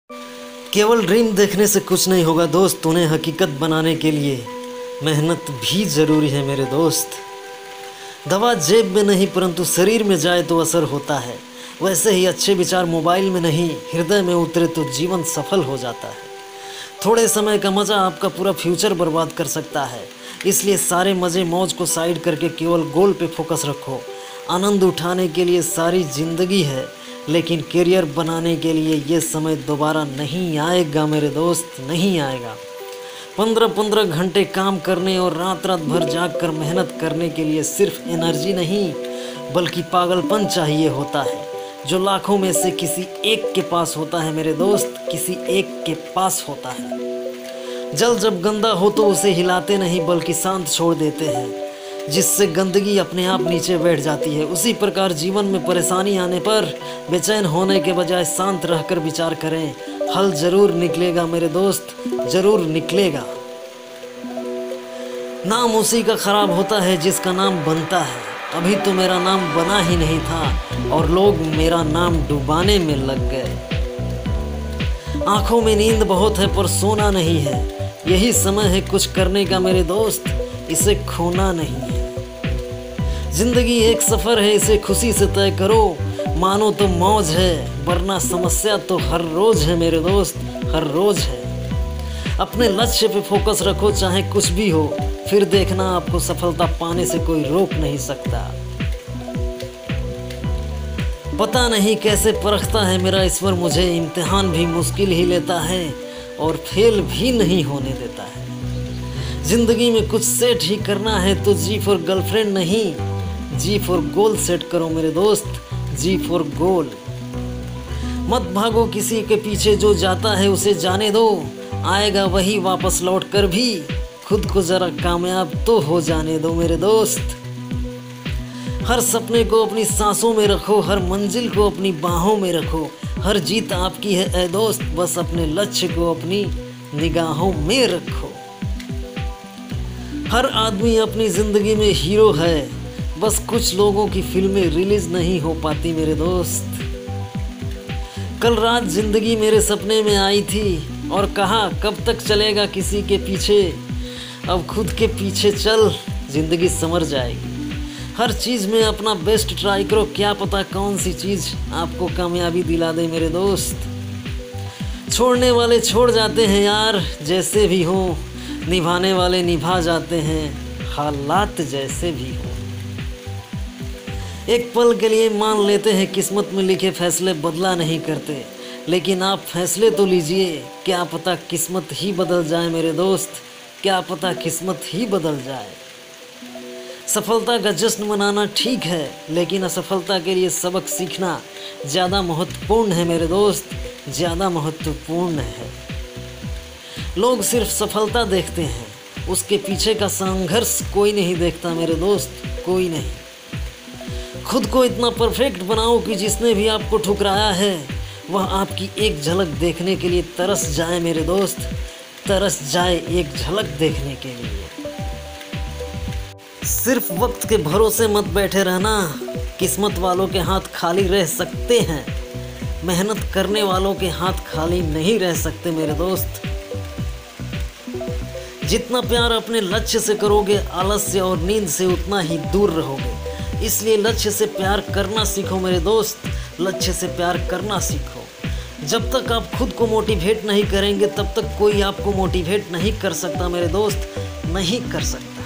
केवल ड्रीम देखने से कुछ नहीं होगा दोस्त, उन्हें हकीकत बनाने के लिए मेहनत भी ज़रूरी है मेरे दोस्त। दवा जेब में नहीं परंतु शरीर में जाए तो असर होता है, वैसे ही अच्छे विचार मोबाइल में नहीं हृदय में उतरे तो जीवन सफल हो जाता है। थोड़े समय का मज़ा आपका पूरा फ्यूचर बर्बाद कर सकता है, इसलिए सारे मज़े मौज को साइड करके केवल गोल पे फोकस रखो। आनंद उठाने के लिए सारी ज़िंदगी है, लेकिन करियर बनाने के लिए ये समय दोबारा नहीं आएगा मेरे दोस्त, नहीं आएगा। 15-15 घंटे काम करने और रात रात भर जाग कर मेहनत करने के लिए सिर्फ एनर्जी नहीं बल्कि पागलपन चाहिए होता है, जो लाखों में से किसी एक के पास होता है मेरे दोस्त, किसी एक के पास होता है। जल जब गंदा हो तो उसे हिलाते नहीं बल्कि शांत छोड़ देते हैं, जिससे गंदगी अपने आप नीचे बैठ जाती है। उसी प्रकार जीवन में परेशानी आने पर बेचैन होने के बजाय शांत रहकर विचार करें, हल जरूर निकलेगा मेरे दोस्त, जरूर निकलेगा। नाम उसी का खराब होता है जिसका नाम बनता है। अभी तो मेरा नाम बना ही नहीं था और लोग मेरा नाम डुबाने में लग गए। आंखों में नींद बहुत है पर सोना नहीं है, यही समय है कुछ करने का मेरे दोस्त, इसे खोना नहीं है। जिंदगी एक सफ़र है, इसे खुशी से तय करो, मानो तो मौज है वरना समस्या तो हर रोज़ है मेरे दोस्त, हर रोज़ है। अपने लक्ष्य पे फोकस रखो चाहे कुछ भी हो, फिर देखना आपको सफलता पाने से कोई रोक नहीं सकता। पता नहीं कैसे परखता है मेरा ईश्वर मुझे, इम्तिहान भी मुश्किल ही लेता है और फेल भी नहीं होने देता है। जिंदगी में कुछ सेट ही करना है तो जी फॉर गर्लफ्रेंड नहीं, जी फॉर गोल सेट करो मेरे दोस्त, जी फॉर गोल। मत भागो किसी के पीछे, जो जाता है उसे जाने दो, आएगा वही वापस लौट कर भी, खुद को जरा कामयाब तो हो जाने दो मेरे दोस्त। हर सपने को अपनी सांसों में रखो, हर मंजिल को अपनी बाहों में रखो, हर जीत आपकी है ऐ दोस्त, बस अपने लक्ष्य को अपनी निगाहों में रखो। हर आदमी अपनी ज़िंदगी में हीरो है, बस कुछ लोगों की फिल्में रिलीज़ नहीं हो पाती मेरे दोस्त। कल रात ज़िंदगी मेरे सपने में आई थी और कहा कब तक चलेगा किसी के पीछे, अब खुद के पीछे चल, ज़िंदगी संवर जाएगी। हर चीज़ में अपना बेस्ट ट्राई करो, क्या पता कौन सी चीज़ आपको कामयाबी दिला दे मेरे दोस्त। छोड़ने वाले छोड़ जाते हैं यार, जैसे भी हो, निभाने वाले निभा जाते हैं, हालात जैसे भी हो। एक पल के लिए मान लेते हैं किस्मत में लिखे फैसले बदला नहीं करते, लेकिन आप फैसले तो लीजिए, क्या पता किस्मत ही बदल जाए मेरे दोस्त, क्या पता किस्मत ही बदल जाए। सफलता का जश्न मनाना ठीक है, लेकिन असफलता के लिए सबक सीखना ज़्यादा महत्वपूर्ण है मेरे दोस्त, ज़्यादा महत्वपूर्ण है। लोग सिर्फ सफलता देखते हैं, उसके पीछे का संघर्ष कोई नहीं देखता मेरे दोस्त, कोई नहीं। खुद को इतना परफेक्ट बनाओ कि जिसने भी आपको ठुकराया है वह आपकी एक झलक देखने के लिए तरस जाए मेरे दोस्त, तरस जाए एक झलक देखने के लिए। सिर्फ वक्त के भरोसे मत बैठे रहना, किस्मत वालों के हाथ खाली रह सकते हैं, मेहनत करने वालों के हाथ खाली नहीं रह सकते मेरे दोस्त। जितना प्यार अपने लक्ष्य से करोगे, आलस्य और नींद से उतना ही दूर रहोगे। इसलिए लक्ष्य से प्यार करना सीखो मेरे दोस्त, लक्ष्य से प्यार करना सीखो। जब तक आप खुद को मोटिवेट नहीं करेंगे तब तक कोई आपको मोटिवेट नहीं कर सकता मेरे दोस्त, नहीं कर सकता।